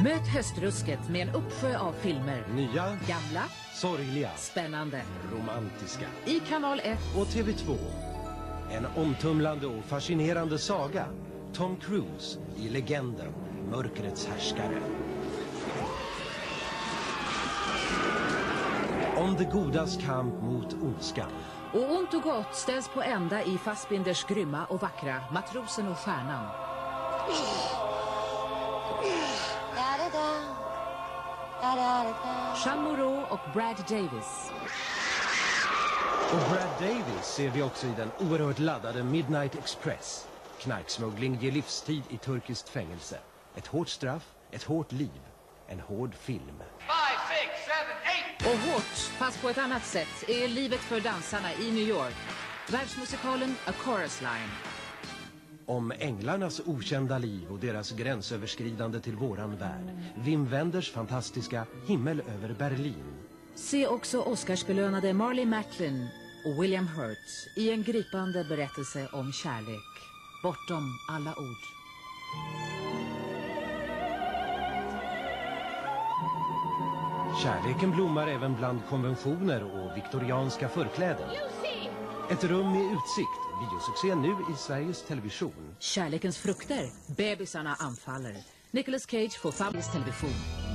Möt höstrusket med en uppsjö av filmer. Nya, gamla, sorgliga, spännande, romantiska. I kanal 1 och TV2. En omtumlande och fascinerande saga. Tom Cruise i legenden Mörkrets härskare. Om det godas kamp mot ondskan. Och ont och gott ställs på ända i Fassbinders grymma och vackra Matrosen och stjärnan. Jean Moreau och Brad Davis. Och Brad Davis ser vi också i den oerhört laddade Midnight Express. Knarksmuggling ger livstid i turkiskt fängelse. Ett hårt straff, ett hårt liv. En hård film. 5, 6, 7, 8. Och hårt, fast på ett annat sätt, är livet för dansarna i New York. Världsmusikalen A Chorus Line. Om änglarnas okända liv och deras gränsöverskridande till våran värld. Wim Wenders fantastiska Himmel över Berlin. Se också Oscarsbelönade Marley Matlin och William Hurt i en gripande berättelse om kärlek. Bortom alla ord. Kärleken blommar även bland konventioner och viktorianska förkläden. Ett rum med utsikt. Videosuccé nu i Sveriges Television. Kärlekens frukter. Bebisarna anfaller. Nicolas Cage får Sveriges Television.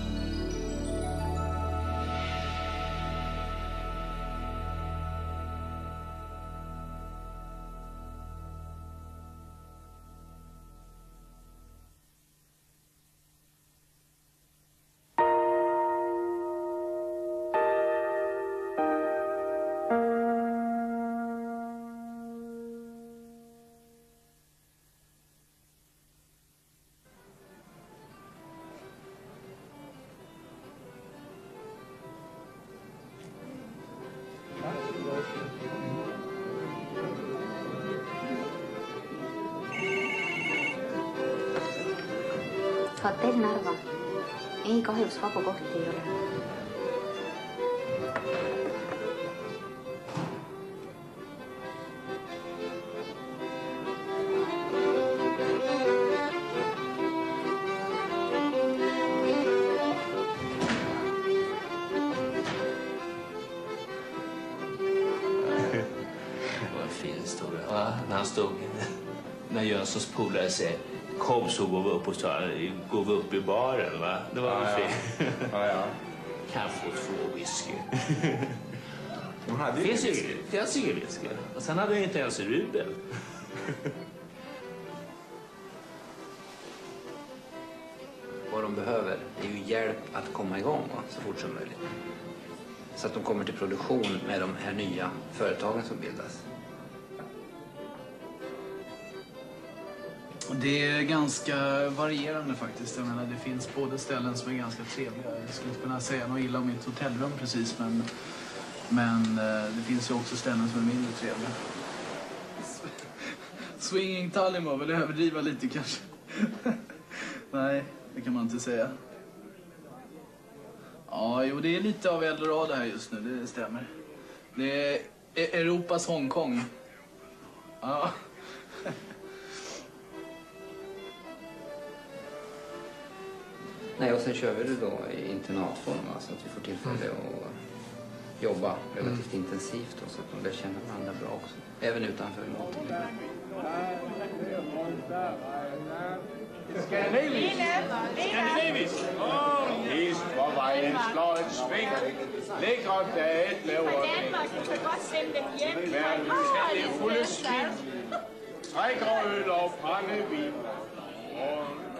Saat tehdä Narva. Ei kahjuks Vapo kohti ei ole. Vad fin stod det. Ja, när han stod, när Jönssons polare säger kom så går vi upp och går vi upp i baren, va? Det var väl fint. Ja. Kan få 2 whisky. De hade Finns ingen whisky. Och sen hade jag inte ens rubel. Vad de behöver är ju hjälp att komma igång så fort som möjligt. Så att de kommer till produktion med de här nya företagen som bildas. Det är ganska varierande faktiskt. Jag menar, det finns både ställen som är ganska trevliga. Jag skulle inte kunna säga något illa om mitt hotellrum precis, men det finns ju också ställen som är mindre trevliga. Swinging Tallinn var väl överdriva lite kanske. Nej, det kan man inte säga. Ja, jo, det är lite av Eldorado här just nu, det stämmer. Det är Europas Hongkong. Ja. Nej, och sen kör vi det då i internatform, så att vi får tillfälle att jobba relativt intensivt och så att de lär känna varandra bra också. Även utanför maten. Skandinavisk! Visst var vejen slår et sving. Lækre dage laver det. Verden skal i fulde skin. Trækker øl og brændevin.